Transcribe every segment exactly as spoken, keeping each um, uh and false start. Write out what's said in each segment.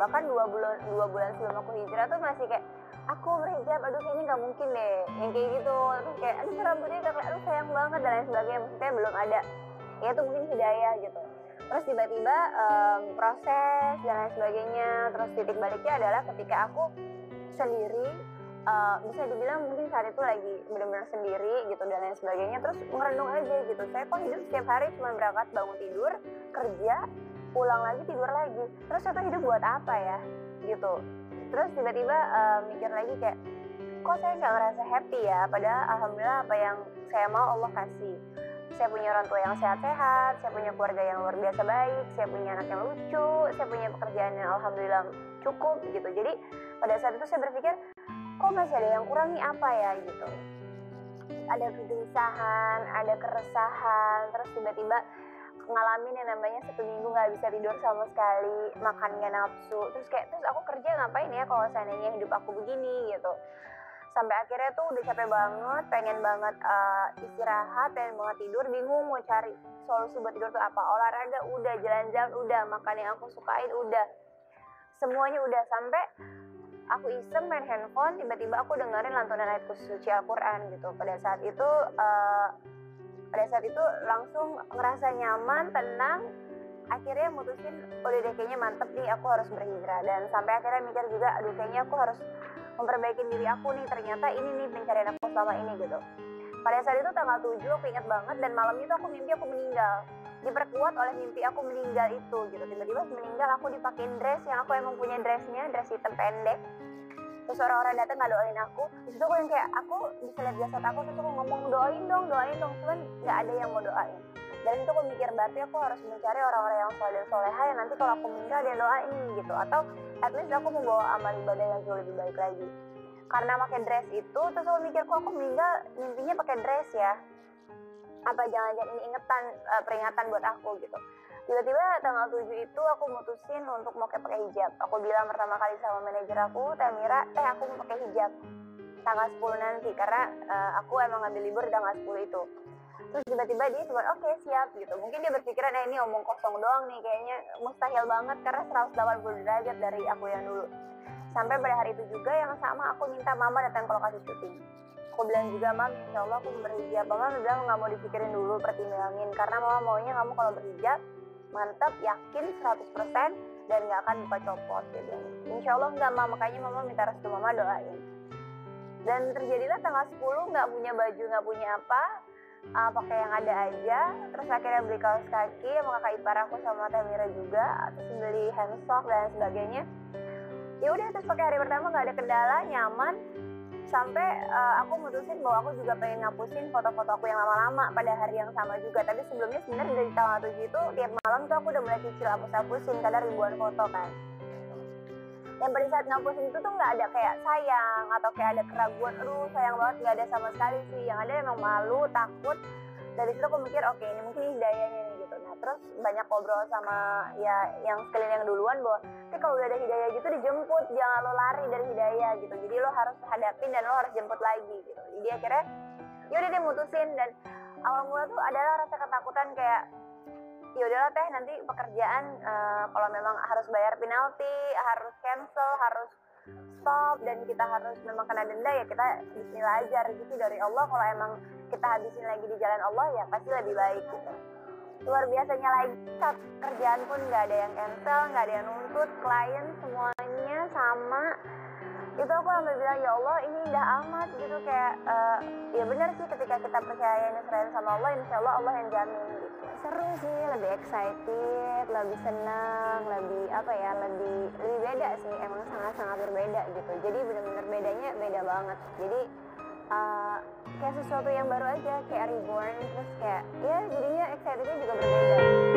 Bahkan dua bulan dua bulan sebelum aku hijrah tuh masih kayak aku berhijab, aduh kayaknya nggak mungkin deh, yang kayak gitu. Terus kayak aduh rambutnya udah kayak aduh sayang banget dan lain sebagainya. Maksudnya belum ada, ya itu mungkin hidayah gitu. Terus tiba-tiba um, proses dan lain sebagainya. Terus titik baliknya adalah ketika aku sendiri, uh, bisa dibilang mungkin saat itu lagi benar-benar sendiri gitu dan lain sebagainya. Terus merenung aja gitu, saya kok hidup setiap hari cuma berangkat bangun tidur, kerja, pulang lagi tidur lagi. Terus saya tuh hidup buat apa ya gitu. Terus tiba-tiba uh, mikir lagi kayak kok saya nggak ngerasa happy ya, padahal alhamdulillah apa yang saya mau Allah kasih. Saya punya orang tua yang sehat-sehat, saya punya keluarga yang luar biasa baik, saya punya anak yang lucu, saya punya pekerjaan yang alhamdulillah cukup gitu. Jadi pada saat itu saya berpikir kok masih ada yang kurang nih, apa ya gitu. Ada kegelisahan, ada keresahan, terus tiba-tiba ngalamin yang namanya satu minggu nggak bisa tidur sama sekali, makan nggak nafsu. Terus kayak terus aku kerja ngapain ya kalau seandainya hidup aku begini gitu. Sampai akhirnya tuh udah capek banget, pengen banget uh, istirahat, pengen banget tidur, bingung mau cari solusi buat tidur tuh apa. Olahraga udah, jalan-jalan udah, makan yang aku sukain udah, semuanya udah. Sampai aku iseng main handphone, tiba-tiba aku dengerin lantunan ayat suci Al-Quran gitu. Pada saat itu uh, pada saat itu langsung ngerasa nyaman, tenang. Akhirnya mutusin udah deh kayaknya mantep nih aku harus berhijrah. Dan sampai akhirnya mikir juga aduh kayaknya aku harus memperbaiki diri aku nih, ternyata ini nih pencarian aku selama ini gitu. Pada saat itu tanggal tujuh aku ingat banget, dan malam itu aku mimpi aku meninggal, diperkuat oleh mimpi aku meninggal itu gitu. Tiba-tiba meninggal aku dipakein dress yang aku emang punya dressnya, dress hitam pendek. Terus orang-orang datang nggak doain aku. Disitu aku yang kayak aku bisa lihat jasad aku, terus aku ngomong doain dong, doain dong, cuman nggak ada yang mau doain. Dan itu aku mikir berarti aku harus mencari orang-orang yang soleh dan soleha yang nanti kalau aku meninggal dia doain gitu, atau at least aku membawa amal ibadah yang jauh lebih baik lagi. Karena pakai dress itu, terus aku mikir kok aku meninggal mimpinya pakai dress ya, apa jangan-jangan ini ingetan, uh, peringatan buat aku gitu. Tiba-tiba tanggal tujuh itu aku mutusin untuk mau pakai hijab. Aku bilang pertama kali sama manajer aku, Tamira, eh aku mau pakai hijab tanggal sepuluh nanti, karena uh, aku emang ngambil libur tanggal sepuluh itu. Terus tiba-tiba dia cuma oke okay, siap gitu. Mungkin dia berpikiran eh ini omong kosong doang nih, kayaknya mustahil banget karena seratus delapan puluh derajat dari aku yang dulu. Sampai pada hari itu juga yang sama aku minta mama datang ke lokasi syuting. Aku bilang juga, mam insya Allah aku berhijab. Mama bilang nggak mau dipikirin dulu, pertimbangin, karena mama maunya kamu kalau berhijab mantap, yakin seratus persen dan nggak akan buka copot. Dia bilang insya Allah nggak, mama, makanya mama minta restu, mama doain. Dan terjadilah tanggal sepuluh nggak punya baju, nggak punya apa, uh, pakai yang ada aja. Terus akhirnya beli kaos kaki sama kakak ipar aku sama Tamira juga, terus beli handsock dan sebagainya. Ya udah, terus pakai hari pertama nggak ada kendala, nyaman. Sampai uh, aku mutusin bahwa aku juga pengen ngapusin foto-foto aku yang lama-lama pada hari yang sama juga. Tapi sebelumnya sebenarnya dari tanggal tujuh itu tiap malam tuh aku udah mulai cicil hapus-hapusin karena ribuan foto kan. Yang pada saat ngapusin itu tuh nggak ada kayak sayang atau kayak ada keraguan, aduh sayang banget, nggak ada sama sekali sih. Yang ada emang malu, takut. Dari situ aku mikir oke okay, ini mungkin hidayahnya nih gitu. Nah terus banyak ngobrol sama ya yang sekeliling yang duluan bahwa tapi kalau udah ada hidayah gitu dijemput, jangan lo lari dari hidayah gitu. Jadi lo harus hadapin dan lo harus jemput lagi gitu. Jadi akhirnya yaudah dia mutusin, dan awal mula tuh adalah rasa ketakutan kayak ya udahlah teh nanti pekerjaan uh, kalau memang harus bayar penalti, harus cancel, harus stop, dan kita harus memang kena denda ya kita bismillah aja, rezeki dari Allah. Kalau emang kita habisin lagi di jalan Allah ya pasti lebih baik gitu. Luar biasanya lagi saat kerjaan pun nggak ada yang cancel, nggak ada yang nuntut, klien semuanya sama. Itu aku sampai bilang ya Allah ini indah amat gitu, kayak uh, ya benar sih ketika kita percaya ini serahin sama Allah, insya Allah Allah yang jamin gitu. Seru sih, lebih excited, lebih senang, lebih apa ya, lebih lebih beda sih, emang sangat-sangat berbeda gitu. Jadi benar-benar bedanya beda banget. Jadi uh, kayak sesuatu yang baru aja, kayak reborn, terus kayak ya jadinya excitednya juga berbeda.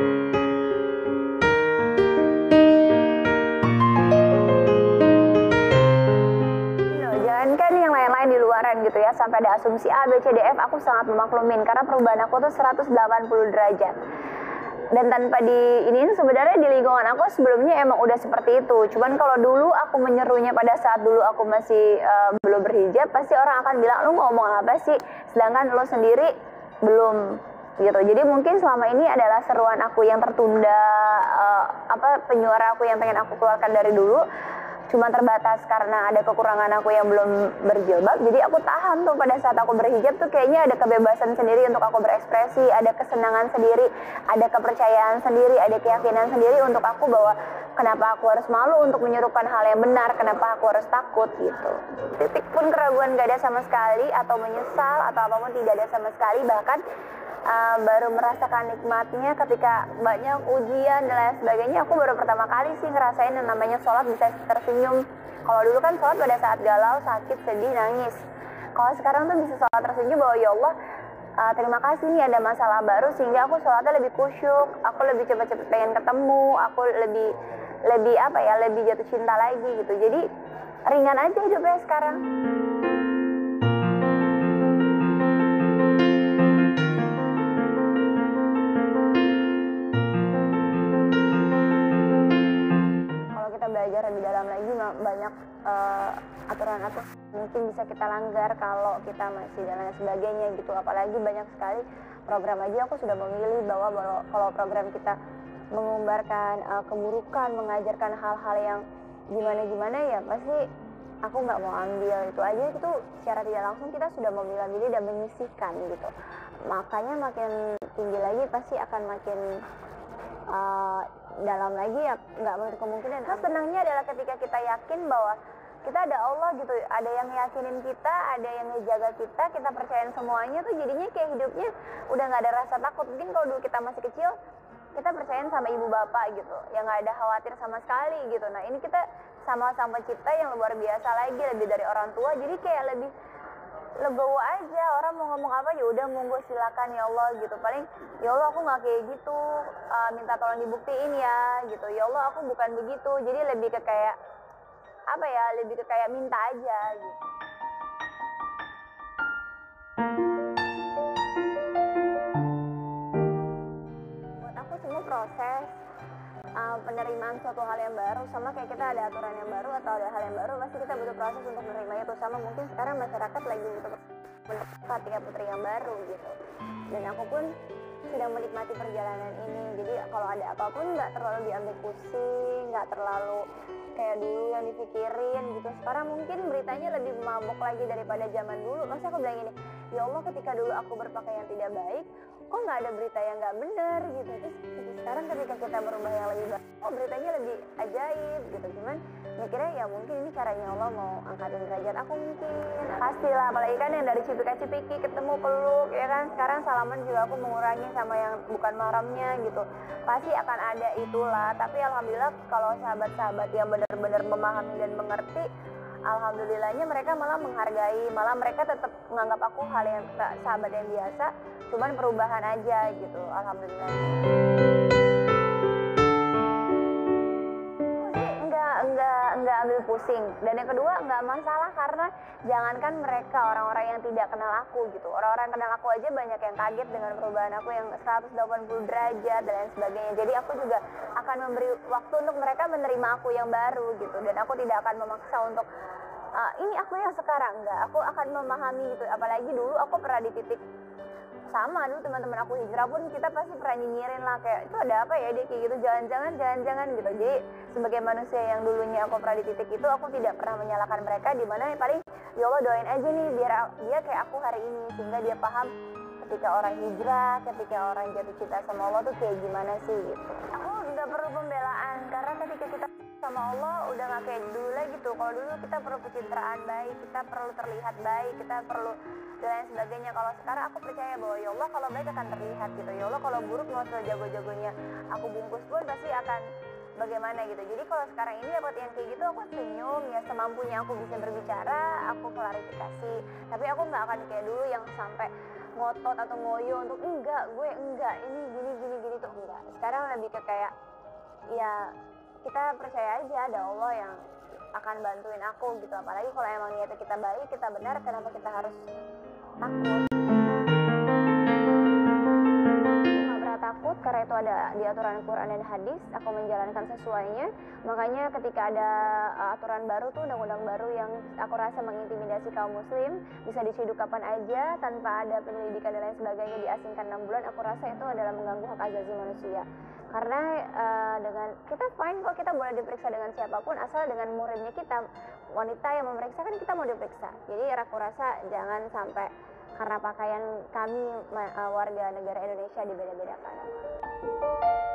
Jangankan yang lain-lain di luaran gitu ya, sampai ada asumsi A, B, C, D, F, aku sangat memaklumin karena perubahan aku tuh seratus delapan puluh derajat. Dan tanpa di ini sebenarnya di lingkungan aku sebelumnya emang udah seperti itu. Cuman kalau dulu aku menyerunya pada saat dulu aku masih uh, belum berhijab, pasti orang akan bilang lu ngomong apa sih, sedangkan lo sendiri belum gitu. Jadi mungkin selama ini adalah seruan aku yang tertunda, uh, apa penyuara aku yang pengen aku keluarkan dari dulu cuma terbatas karena ada kekurangan aku yang belum berjilbab. Jadi aku tahan tuh pada saat aku berhijab tuh kayaknya ada kebebasan sendiri untuk aku berekspresi, ada kesenangan sendiri, ada kepercayaan sendiri, ada keyakinan sendiri untuk aku bahwa kenapa aku harus malu untuk menyerukan hal yang benar, kenapa aku harus takut gitu. Titik pun keraguan gak ada sama sekali, atau menyesal atau apapun tidak ada sama sekali. Bahkan Uh, baru merasakan nikmatnya ketika banyak ujian dan lain sebagainya. Aku baru pertama kali sih ngerasain yang namanya sholat bisa tersenyum. Kalau dulu kan sholat pada saat galau, sakit, sedih, nangis. Kalau sekarang tuh bisa sholat tersenyum bahwa ya Allah, uh, terima kasih nih ada masalah baru sehingga aku sholatnya lebih khusyuk, aku lebih cepet-cepet pengen ketemu, aku lebih lebih apa ya, lebih jatuh cinta lagi gitu. Jadi ringan aja hidupnya sekarang. Belajar lebih dalam lagi banyak uh, aturan-aturan mungkin bisa kita langgar kalau kita masih dan lain sebagainya gitu. Apalagi banyak sekali program aja aku sudah memilih bahwa kalau program kita mengumbarkan uh, keburukan, mengajarkan hal-hal yang gimana-gimana ya pasti aku nggak mau ambil. Itu aja itu secara tidak langsung kita sudah memilah-milih dan menyisihkan gitu. Makanya makin tinggi lagi pasti akan makin uh, dalam lagi ya nggak menutup kemungkinan. Nah, senangnya adalah ketika kita yakin bahwa kita ada Allah gitu, ada yang yakinin kita, ada yang ngejaga kita, kita percayain semuanya tuh jadinya kayak hidupnya udah nggak ada rasa takut. Mungkin kalau dulu kita masih kecil kita percayain sama ibu bapak gitu, yang nggak ada khawatir sama sekali gitu. Nah ini kita sama sama pencipta yang luar biasa lagi, lebih dari orang tua, jadi kayak lebih legowo aja. Orang mau ngomong apa ya udah monggo silakan ya Allah gitu. Paling ya Allah aku nggak kayak gitu, uh, minta tolong dibuktiin ya gitu. Ya Allah aku bukan begitu. Jadi lebih ke kayak apa ya, lebih ke kayak minta aja gitu. Buat aku semua proses uh, penerimaan suatu hal yang baru, sama kayak kita ada aturan yang baru atau ada hal yang baru, pasti kita butuh proses untuk menerimanya tuh. Sama mungkin sekarang masyarakat lagi butuh ketika putri yang baru gitu. Dan aku pun sedang menikmati perjalanan ini. Jadi kalau ada apapun nggak terlalu diambil pusing, nggak terlalu kayak dulu yang dipikirin gitu. Sekarang mungkin beritanya lebih mabok lagi daripada zaman dulu. Masa aku bilang ini, ya Allah ketika dulu aku berpakaian tidak baik, kok nggak ada berita yang nggak benar gitu. Terus sekarang ketika kita berubah yang lebih baik, oh beritanya lebih ajaib gitu. Cuman mikirnya ya mungkin ini caranya Allah mau angkatin derajat aku mungkin. Pastilah, apalagi kan yang dari cipika-cipiki ketemu peluk ya kan. Sekarang salaman juga aku mengurangi sama yang bukan mahramnya gitu. Pasti akan ada itulah. Tapi alhamdulillah kalau sahabat-sahabat yang benar-benar memahami dan mengerti, alhamdulillahnya mereka malah menghargai, malah mereka tetap menganggap aku hal yang sahabat yang biasa, cuman perubahan aja gitu. Alhamdulillah. Enggak, enggak, enggak ambil pusing. Dan yang kedua enggak masalah karena jangankan mereka, orang-orang yang tidak kenal aku gitu. Orang-orang kenal aku aja banyak yang kaget dengan perubahan aku yang seratus delapan puluh derajat dan lain sebagainya. Jadi aku juga akan memberi waktu untuk mereka menerima aku yang baru gitu. Dan aku tidak akan memaksa untuk uh, ini aku yang sekarang, enggak. Aku akan memahami gitu. Apalagi dulu aku pernah di titik sama, dulu teman-teman aku hijrah pun kita pasti pernah nyinyirin lah kayak itu ada apa ya dia kayak gitu, jangan-jangan jangan-jangan gitu. Jadi sebagai manusia yang dulunya aku pernah di titik itu, aku tidak pernah menyalahkan mereka, di mana paling ya Allah doain aja nih biar dia kayak aku hari ini, sehingga dia paham ketika orang hijrah, ketika orang jatuh cinta sama Allah tuh kayak gimana sih gitu. Aku nggak perlu pembelaan karena ketika kita sama Allah udah gak kayak dulu lagi tuh. Kalau dulu kita perlu pencitraan baik, kita perlu terlihat baik, kita perlu dan lain sebagainya. Kalau sekarang aku percaya bahwa ya Allah kalau baik akan terlihat gitu. Ya Allah kalau buruk mau sejago-jagonya aku bungkus pun pasti akan bagaimana gitu. Jadi kalau sekarang ini dapat yang kayak gitu aku senyum ya, semampunya aku bisa berbicara, aku klarifikasi. Tapi aku nggak akan kayak dulu yang sampai ngotot atau ngoyo untuk enggak, gue enggak, ini gini gini gini tuh enggak. Sekarang lebih ke kayak ya kita percaya aja ada Allah yang akan bantuin aku gitu. Apalagi kalau emang niatnya kita baik, kita benar, kenapa kita harus takut? Aku gak pernah takut karena itu ada di aturan Quran dan hadis, aku menjalankan sesuainya. Makanya ketika ada uh, aturan baru tuh, undang-undang baru yang aku rasa mengintimidasi kaum muslim, bisa diciduk kapan aja tanpa ada penyelidikan dan lain sebagainya, diasingkan enam bulan, aku rasa itu adalah mengganggu hak asasi manusia. Karena uh, dengan kita fine kok, kita boleh diperiksa dengan siapapun asal dengan muridnya kita, wanita yang memeriksa kan kita mau diperiksa. Jadi aku rasa jangan sampai karena pakaian kami uh, warga negara Indonesia dibeda-bedakan.